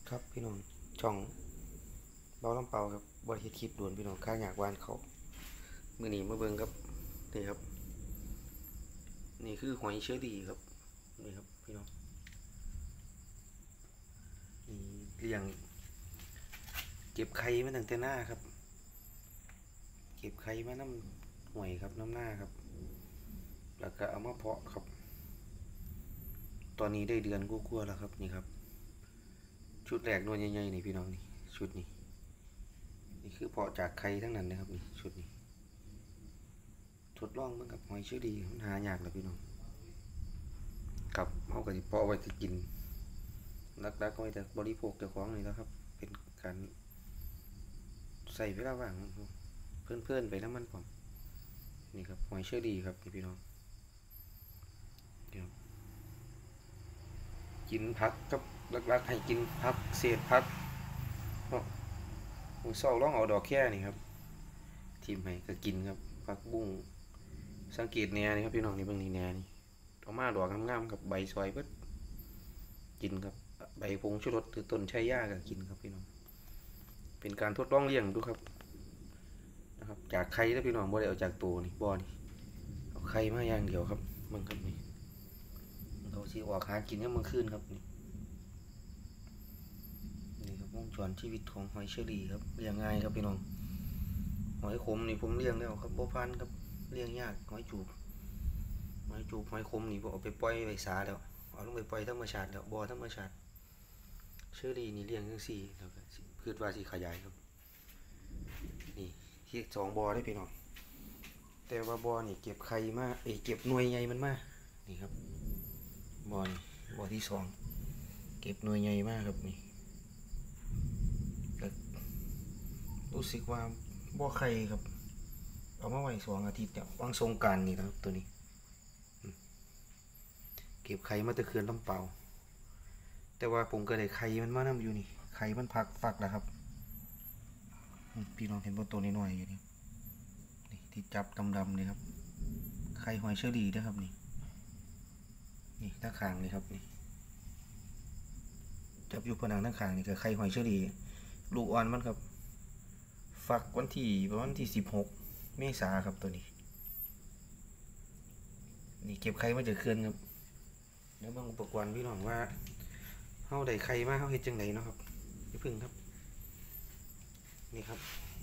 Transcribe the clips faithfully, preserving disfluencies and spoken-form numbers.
ครับพี่น้องช่องเบาลำเปาครับบริเฮ็ดคลิปด่วนพี่น้องข้าอยากวานเขามื้อนี้มาเบิ่งครับนี่ครับนี่คือหอยเชอรี่ครับนี่ครับพี่น้องนี่เลี้ยงเก็บไข่มาตั้งแต่หน้าครับเก็บไข่มาน้ำหอยครับน้ำหน้าครับแล้วก็เอามาเพาะครับตอนนี้ได้เดือนกว่าๆแล้วครับนี่ครับชุดแรกนวลใหญ่ๆนี่พี่น้องนี่ชุดนี้นี่คือเพาะจากไข่ทั้งนั้นนะครับนี่ชุดนี้ทดลองเบิ่งกับหอยเชอรี่มันหายากแล้วพี่น้องกับเขาก็สิเพาะไว้จะกินรักๆก็ไว้แต่บริโภคเจ้าของนี่แล้วครับเป็นการใส่เวลาว่างเพื่อนๆไปน้ำมันผมนี่ครับหอยเชอรี่ครับนี่พี่น้องเดี๋ยวกินผักกับรักๆให้กินผักเศษผักเพราะมือเศร้าร้องเอาดอกแค่นี่ครับทีมให้ก็กินครับผักบุ้งสังเกตแหน่นี่ครับพี่น้องนี่เบิ่งนี่แหน่นี่เอามาดอกงามๆกับใบซอยเบิดกินครับใบพงชูรสหรือต้นชายาก็กินครับพี่น้องเป็นการทดลองเลี้ยงดูครับนะครับจากไข่แล้วพี่น้องบ่ได้เอาจากตัวนี่บ่อนี่เอาไข่มาอย่างเดียวครับมึงครับนี่เขาสิออกหากินกันเมื่อคืนครับนี่นี่ครับวงจรชีวิตของหอยเชอรี่ครับเลี้ยงง่ายครับพี่น้องหอยขมนี่ผมเลี้ยงแล้วครับบ่พันครับเลี้ยงยากหอยจูบหอยจูบหอยขมนี่บ่เอาไปปล่อยไว้สาแล้วเอาลงไปปล่อยธรรมชาติแล้วบ่อธรรมชาติเชอรี่นี่เลี้ยงจังซี่แล้วก็คิดว่าสิขยายครับนี่ที่สองบ่อได้พี่น้องแต่ว่าบ่อนี่เก็บไข่มาเอ้ยเก็บหน่วยใหญ่มันมานี่ครับบ่อนี่บ่อที่สองเก็บหน่วยใหญ่มากครับนี่รู้สึกว่าบ่อไข่ครับเอามาไว้สองอาทิตย์เนี่ยวางสงกรานต์นี่นะครับตัวนี้เก็บไข่มาแต่เขื่อนลำเปาแต่ว่าผมก็ได้ไข่มันมานำอยู่นี่ไข่มันพักฟักแล้วครับพี่น้องเห็นบ่ตัวน้อยๆอยู่นี่นี่ที่จับดำๆนี่ครับไข่หอยเชอรี่นะครับนี่นี่ทั้งข้างนี่ครับนี่จับอยู่ผนังทั้งข้างนี่ก็ไข่หอยเชอรี่ลูกอ่อนมันครับฟักวันที่ประมาณที่สิบหกเมษาครับตัวนี้นี่เก็บไข่มาจากเขื่อนครับเดี๋ยวบางอุปกรณ์พี่น้องว่าเฮาได้ไข่มาเฮาเฮ็ดจังไดเนาะครับพี่พึ่งครับนี่ครับ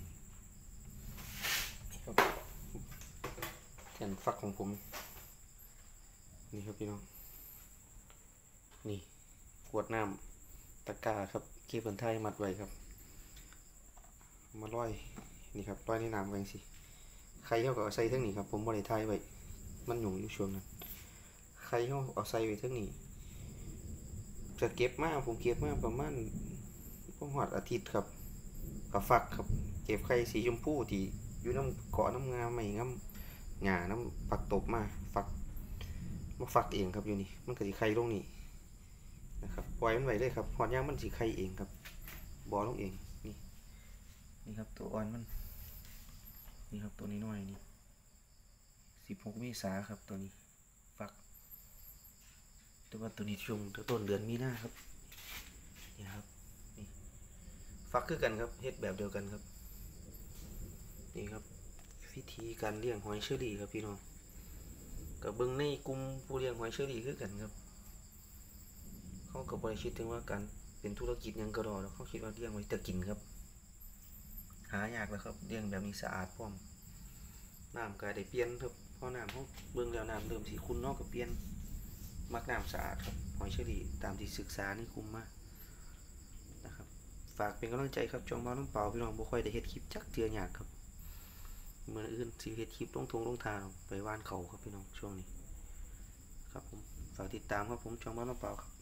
แผ่นฟักของผมนี่ครับพี่น้องนี่ขวดน้ำตะกร้าครับเก็บผลไทยมัดไว้ครับมาร้อยนี่ครับร้อยในน้ำไว้สิไข่เขาก็เอาใส่ทั้งนี้ครับผมบ่ได้ทายไว้มันหยุ่งอยู่ช่วงนั้นไข่เขาเอาใส่ไว้ทั้งนี้จะเก็บมาผมเก็บมาประมาณประมาณอาทิตย์ครับกับฟักครับเก็บไข่สีชมพูที่อยู่น้ำเกาะน้ำงาใหม่น้ำหญ้าน้ำผักตบมาฟักมาฟักเองครับอยู่นี่มันก็สิไข่ลงนี่นะครับปล่อยมันไว้เลยครับหอดย่างมันสิไข่เองครับบ่อลงเองนี่นี่ครับตัวอ่อนมันนี่ครับตัวนี้น้อยนี่สิบหกเมษาครับตัวนี้ฟักแต่ว่าตัวนี้ช่วงต้นเดือนมีนาครับนี่ครับนี่ฟักคือกันครับเฮ็ดแบบเดียวกันครับนี่ครับวิธีการเลี้ยงหอยเชอรี่ครับพี่น้องกับเบิ่งในกลุ่มผู้เลี้ยงหอยเชอรี่คือกันครับเขาก็บ่ได้คิดถึงว่าการเป็นธุรกิจหยังก็รอแล้วเขาคิดว่าเลี้ยงไว้แต่กินครับหายากแล้วครับเลี้ยงแบบนี้สะอาดพร้อมน้ำก็ได้เปลี่ยนครับพอน้ำเขาเบิ่งแล้วน้ำเริ่มสีขุ่นเนาะก็เปลี่ยนมักน้ำสะอาดครับหอยเชอรี่ตามที่ศึกษาในกลุ่มมานะครับฝากเป็นกำลังใจครับจองเบาน้ำเปล่าพี่น้องบ่ค่อยได้เฮ็ดคลิปจักเทื่อยากครับเมื่ออื่นสิเฮ็ดคลิปลงทงลงทางไปว่านเขาครับพี่น้องช่วงนี้ครับผมฝากติดตามครับผมจองเบาน้ำเปล่าครับ